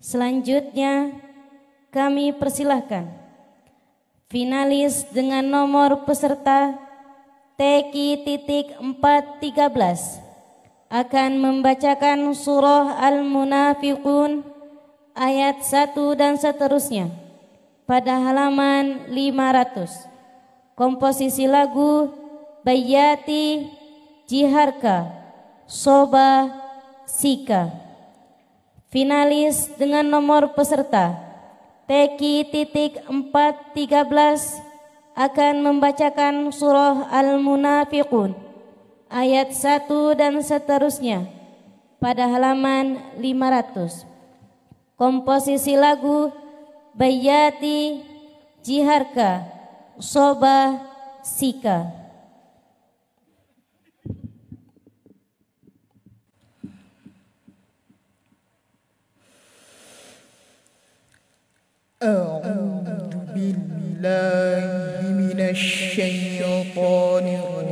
Selanjutnya kami persilahkan finalis dengan nomor peserta TQ.413 akan membacakan surah Al-Munafiqun ayat 1 dan seterusnya pada halaman 500. Komposisi lagu Bayati Jiharka Soba Sika. Finalis dengan nomor peserta TQ.413 akan membacakan surah Al-Munafiqun ayat 1 dan seterusnya pada halaman 500. Komposisi lagu Bayati Jiharka Soba Sika. أعوذ بالله من الشيطان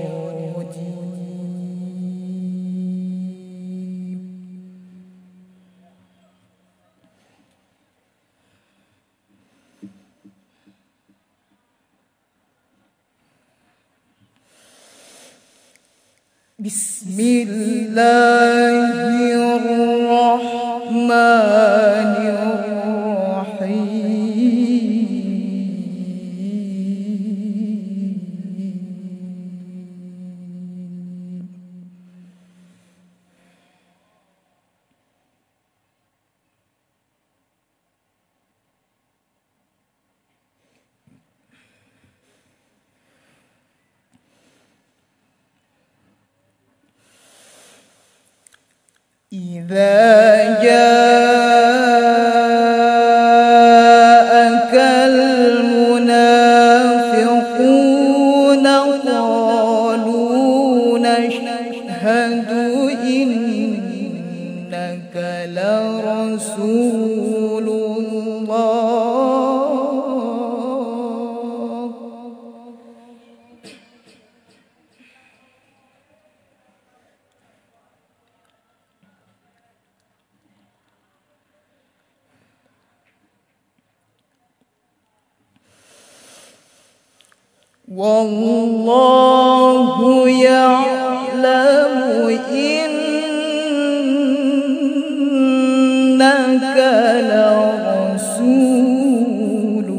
الرجيم بسم الله الرحمن الرحيم إذا جاءك المنافقون قالوا نشهد إنك لرسول الله والله يعلم إنك لرسوله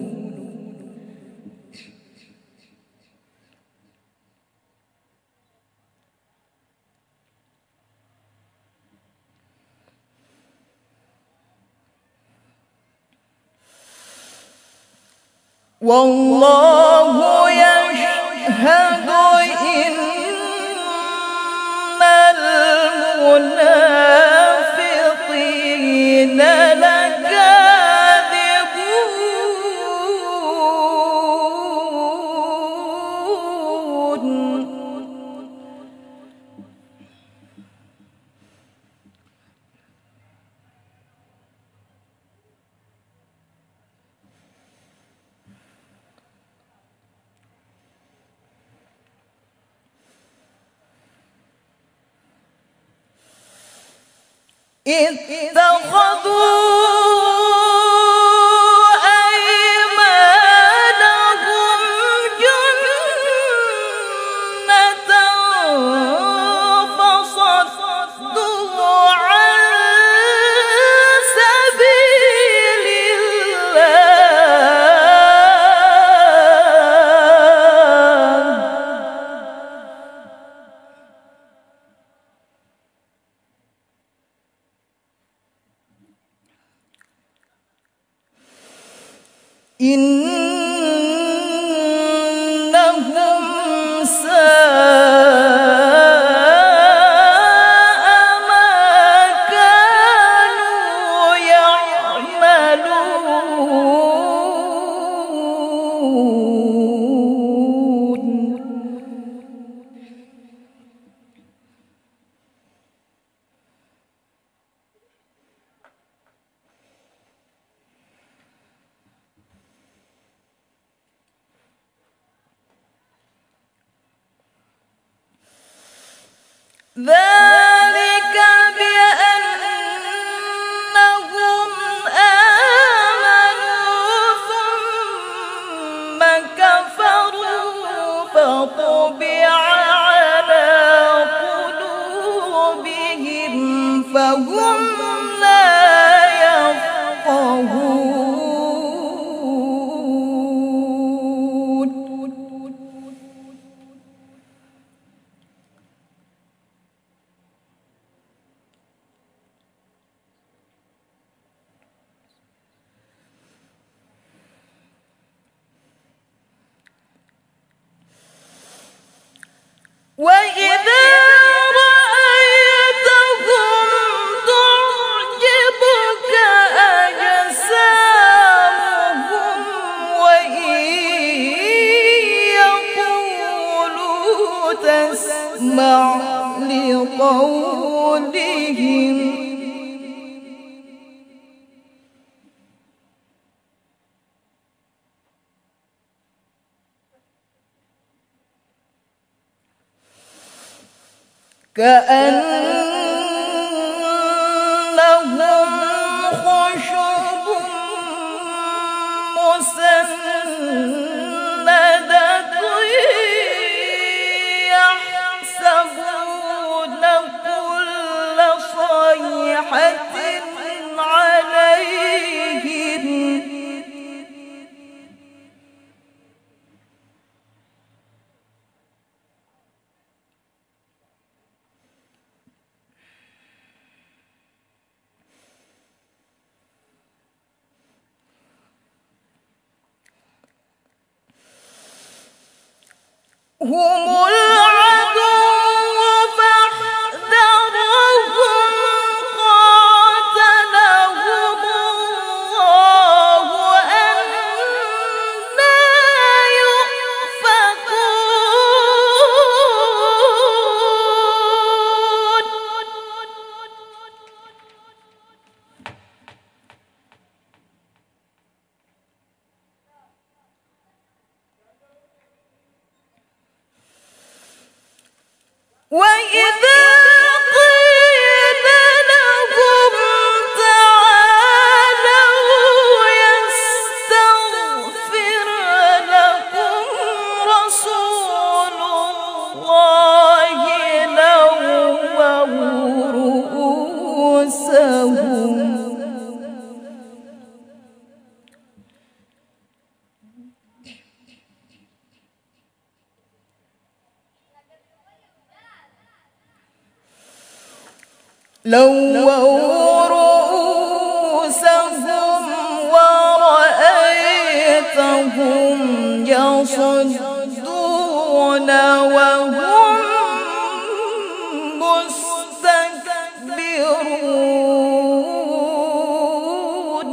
والله يشهد إن المنافقين لكاذبون اتخذوا أيمانهم جنة فصدوا عن سبيل الله إنهم ساء ما كانوا يعملون ذلك بأنهم فهم لا يفقهون. وإذا رأيتهم تعجبك أجسامهم وإن يقولوا تسمع لقولهم كأنهم خشب مسندة يحسبون كل صيحة عليهم هم العدو فاحذرهم قاتلهم الله أنى يؤفكون. وإذا قيل لهم تعالوا يستغفر لكم رسول الله لووا رؤوسهم ورأيتهم يصدون وهم مستكبرون.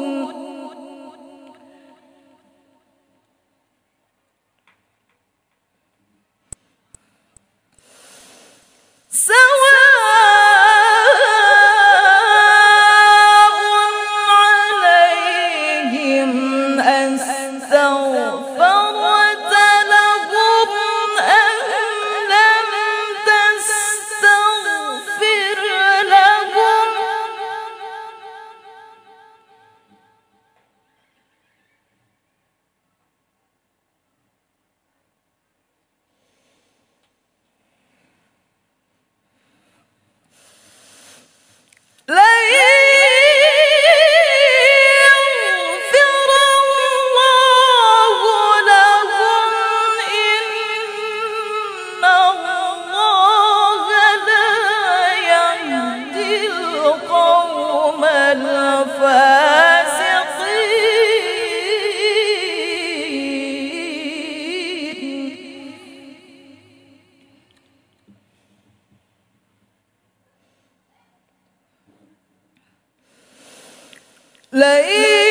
لئن